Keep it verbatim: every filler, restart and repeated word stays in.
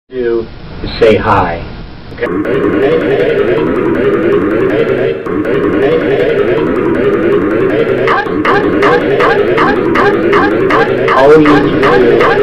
do is say hi. Okay. All you need to do